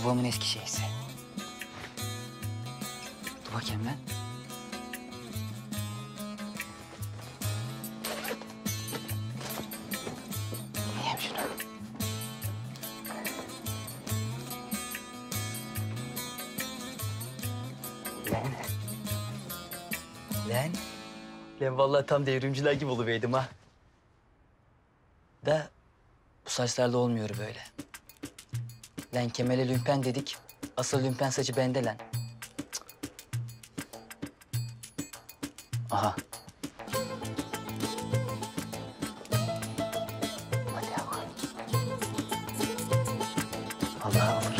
babamın eski şeysi. Dur bakayım lan. Yiyeyim şunu. Lan vallahi tam devrimciler gibi oluverdim ha. Da bu saçlarla olmuyor böyle. Lan Kemal'e lümpen dedik. Asıl lümpen saçı bende lan. Cık. Aha. Hadi yavrum. Allah'a vur.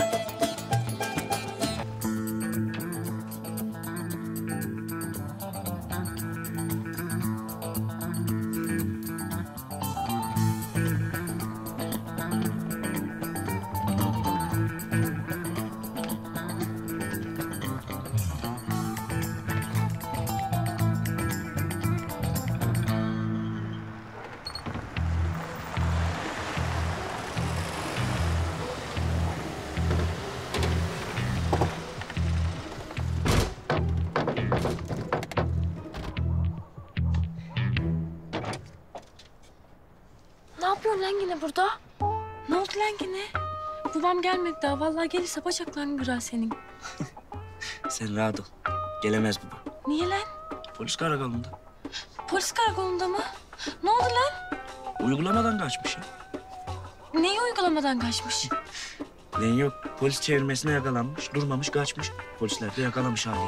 Ne yapıyorsun lan yine burada? Ne oldu lan yine? Babam gelmedi daha. Vallahi gelirse bacaklarını kırar senin. Sen rahat ol. Gelemez baba. Niye lan? Polis karakolunda. Polis karakolunda mı? Ne oldu lan? Uygulamadan kaçmış ya. Neyi uygulamadan kaçmış? Lan yok. Polis çevirmesine yakalanmış. Durmamış kaçmış. Polisler de yakalamış haliyle.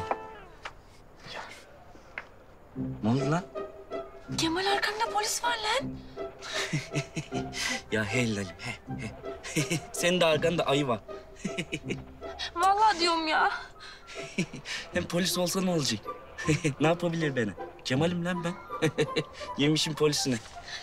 Ne oldu lan? Kemal arkanda polis var lan. Ya he lan he. Senin de arkanda ayı var. Vallahi diyorum ya. Hem polis olsa ne olacak? Ne yapabilir bana? Kemal'im lan ben. Yemişim polisine.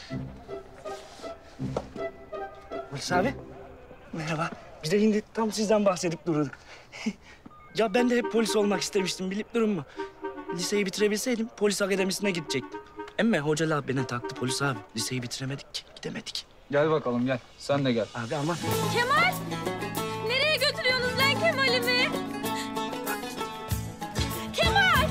Polis abi. Merhaba. Biz de şimdi tam sizden bahsedip duruyorduk. Ya ben de hep polis olmak istemiştim bilip durun mu? Liseyi bitirebilseydim polis akademisine gidecektim. Ama hocalar beni taktı polis abi. Liseyi bitiremedik ki, gidemedik. Gel bakalım gel. Sen de gel. Abi aman. Kemal! Nereye götürüyorsunuz lan Kemal'imi? Kemal!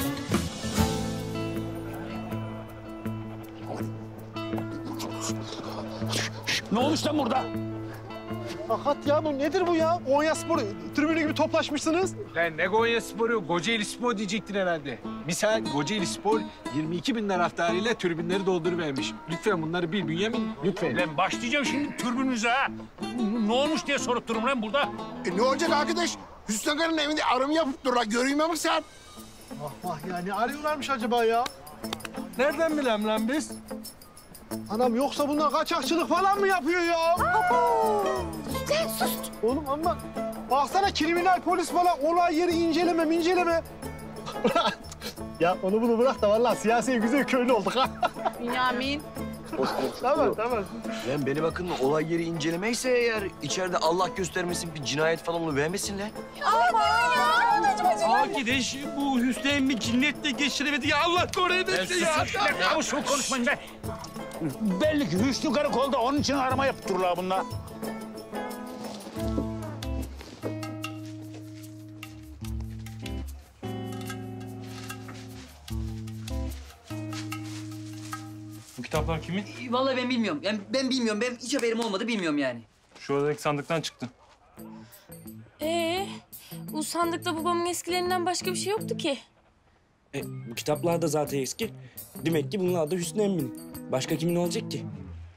Ne olmuş lan burada? Fakat ya bu nedir bu ya? Konyaspor tribünü gibi toplaşmışsınız. Lan ne Konyaspor'u? Kocaeli Spor diyecektin herhalde. Misal Kocaeli Spor 22.000 taraftarıyla tribünleri dolduruvermiş. Lütfen bunları bil Bünyamin, lütfen. Lan başlayacağım şimdi türbününüze ha. Ne olmuş diye sorup durum lan burada. Ne olacak arkadaş? Hüsnü Akar'ın evinde arım yapıp durlar. Görüyor musun sen? Vah ya ne arıyorlarmış acaba ya? Nereden bileyim lan biz? Anam yoksa bunlar kaçakçılık falan mı yapıyor ya? Lan sus! Oğlum ama baksana kriminal polis falan olay yeri inceleme. Ya onu bunu bırak da vallahi siyasi güzel köylü olduk ha. Bünyamin. Tamam. Lan beni bakın olay yeri incelemeyse eğer içeride Allah göstermesin bir cinayet falan oluvermesin lan. Akideş bu Hüseyin cinnetle geçiremedi ya Allah korusun ya. Ya şu konuşmayın be. Belli ki Hüsnü karakolda onun için arama yapıp dururlar bunlar. Bu kitaplar kimin? Vallahi ben bilmiyorum. Yani ben bilmiyorum. Ben hiç haberim olmadı bilmiyorum yani. Şu odadaki sandıktan çıktı. Bu sandıkta babamın eskilerinden başka bir şey yoktu ki. Bu kitaplar da zaten eski. Demek ki bunlar da Hüsnü emmin. Başka kimin olacak ki?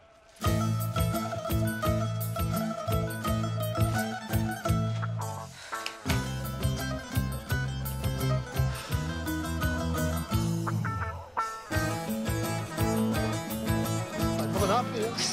Baba ne yapıyor ya?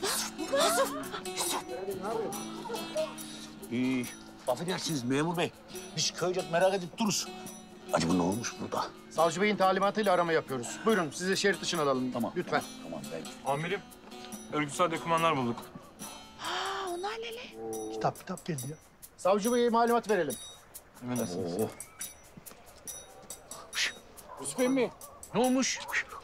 Affedersiniz memur bey. Biz köycek merak edip dururuz. Acaba ne olmuş burada? Savcı Bey'in talimatıyla arama yapıyoruz. Buyurun sizi şerit dışına alalım. Tamam. Lütfen. Tamam ben. Amirim, örgütsel dokümanlar bulduk. Onlar nele? Kitap geldi ya. Savcı Bey'e malumat verelim. Emredersiniz. Hüsnü mi? Ne olmuş?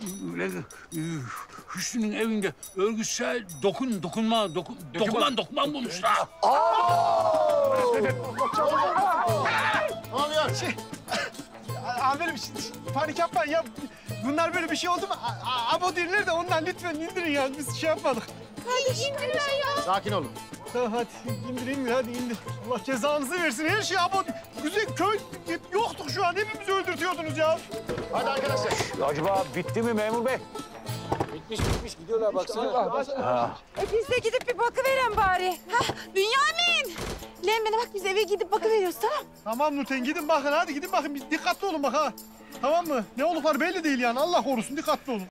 Hüsnü'nün evinde örgütsel dokuman bulmuşlar. Ne oluyor? Amirim panik yapmayın ya. Bunlar böyle bir şey oldu mu? Abo derler de ondan lütfen indirin ya. Biz şey yapmadık. Sakin olun. Tamam hadi indir hadi indir. Allah cezanızı versin. Her şey abo. Güzel köy yoktuk şu an. Hepimizi öldürtüyordunuz ya. Hadi arkadaşlar. Acaba bitti mi memur bey? Bitmiş gidiyorlar baksana. Biz de gidip bir bakıveren bari. Hah, Bünyamin! Lan bana bak biz eve gidip bakıveriyoruz tamam. Tamam Nurten gidin bakın hadi gidin bakın. Dikkatli olun bak ha. Tamam mı? Ne oldukları belli değil yani. Allah korusun dikkatli olun.